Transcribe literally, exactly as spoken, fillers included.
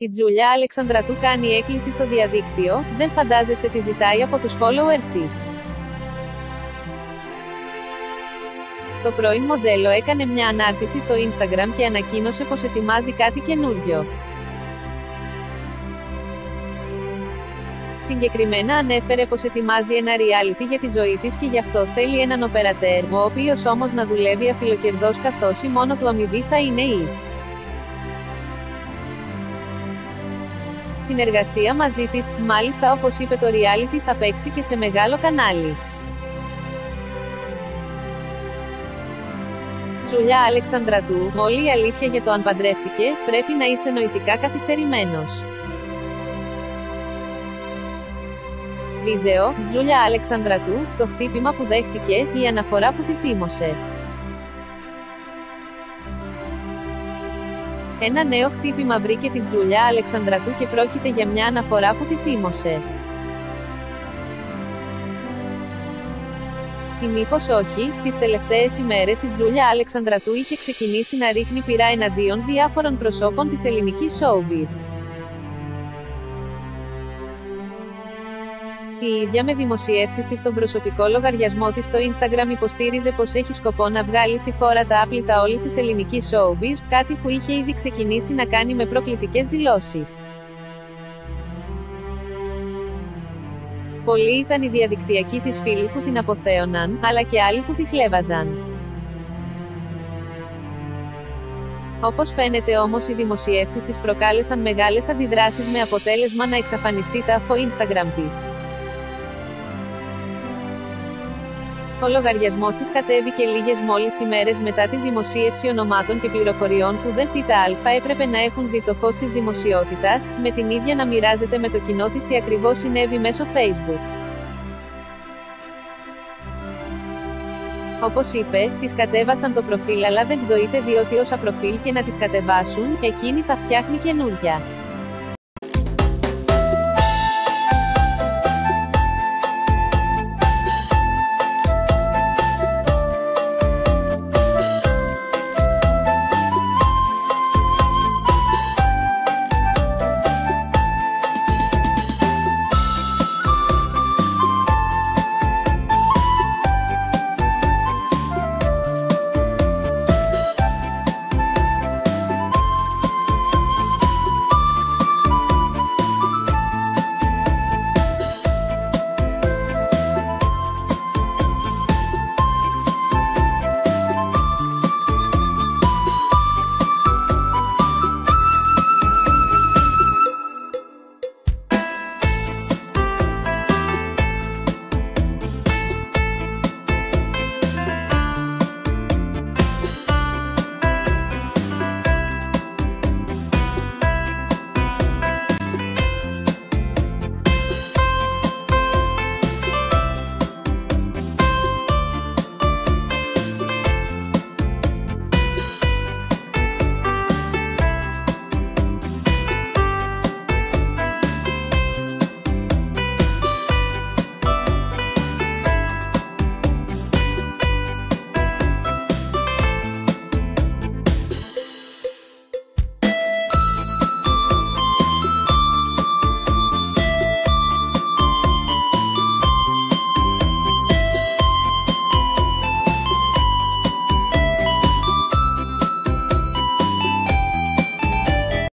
Η Τζούλια Αλεξανδρατού κάνει έκκληση στο διαδίκτυο, δεν φαντάζεστε τι ζητάει από τους followers της. Το πρώην μοντέλο έκανε μια ανάρτηση στο Instagram και ανακοίνωσε πως ετοιμάζει κάτι καινούριο. Συγκεκριμένα ανέφερε πως ετοιμάζει ένα reality για τη ζωή της και γι' αυτό θέλει έναν οπερατέρ, ο οποίος όμως να δουλεύει αφιλοκερδός καθώς η μόνο του αμοιβή θα είναι η συνεργασία μαζί της. Μάλιστα, όπως είπε, το reality θα παίξει και σε μεγάλο κανάλι. Τζούλια Αλεξανδρατού, όλη η αλήθεια για το αν παντρεύτηκε, πρέπει να είσαι νοητικά καθυστερημένος. Βίντεο, Τζούλια Αλεξανδρατού, το χτύπημα που δέχτηκε, η αναφορά που τη θύμωσε. Ένα νέο χτύπημα βρήκε την Τζούλια Αλεξανδρατού και πρόκειται για μια αναφορά που τη θύμωσε. Ή μήπως όχι, τις τελευταίες ημέρες η Τζούλια Αλεξανδρατού είχε ξεκινήσει να ρίχνει πυρά εναντίον διάφορων προσώπων της ελληνικής showbiz. Η ίδια με δημοσιεύσεις της στον προσωπικό λογαριασμό της στο Instagram υποστήριζε πως έχει σκοπό να βγάλει στη φόρα τα άπλυτα όλης της ελληνικής showbiz, κάτι που είχε ήδη ξεκινήσει να κάνει με προκλητικές δηλώσεις. Πολλοί ήταν οι διαδικτυακοί της φίλοι που την αποθέωναν, αλλά και άλλοι που τη χλέβαζαν. Όπως φαίνεται όμως οι δημοσιεύσεις της προκάλεσαν μεγάλες αντιδράσεις με αποτέλεσμα να εξαφανιστεί τα από Instagram της. Ο λογαριασμός της κατέβηκε λίγες μόλις ημέρες μετά την δημοσίευση ονομάτων και πληροφοριών που δεν θ' έπρεπε να έχουν δει το φως της δημοσιότητας, με την ίδια να μοιράζεται με το κοινό της τι ακριβώς συνέβη μέσω Facebook. Όπως είπε, τις κατέβασαν το προφίλ αλλά δεν πτωείται διότι όσα προφίλ και να τις κατεβάσουν, εκείνη θα φτιάχνει καινούρια.